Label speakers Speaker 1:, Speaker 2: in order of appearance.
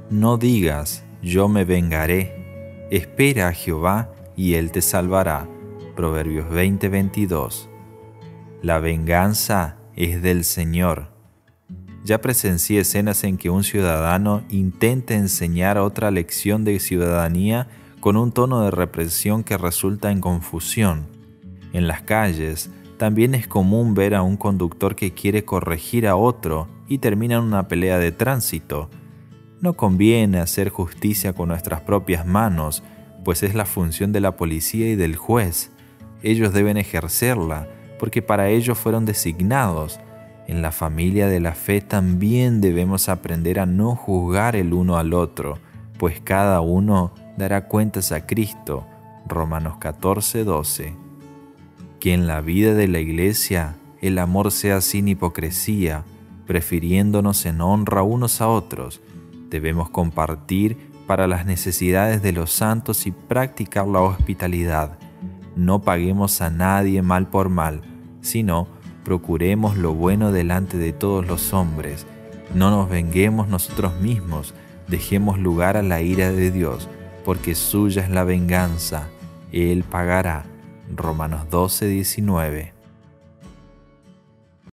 Speaker 1: No digas, yo me vengaré. Espera a Jehová y Él te salvará. Proverbios 20:22. La venganza es del Señor. Ya presencié escenas en que un ciudadano intenta enseñar otra lección de ciudadanía con un tono de represión que resulta en confusión. En las calles, también es común ver a un conductor que quiere corregir a otro y termina en una pelea de tránsito. No conviene hacer justicia con nuestras propias manos, pues es la función de la policía y del juez. Ellos deben ejercerla, porque para ello fueron designados. En la familia de la fe también debemos aprender a no juzgar el uno al otro, pues cada uno dará cuentas a Cristo. Romanos 14:12. Que en la vida de la Iglesia el amor sea sin hipocresía, prefiriéndonos en honra unos a otros. Debemos compartir para las necesidades de los santos y practicar la hospitalidad. No paguemos a nadie mal por mal, sino procuremos lo bueno delante de todos los hombres. No nos venguemos nosotros mismos, dejemos lugar a la ira de Dios, porque suya es la venganza, Él pagará. Romanos 12:19.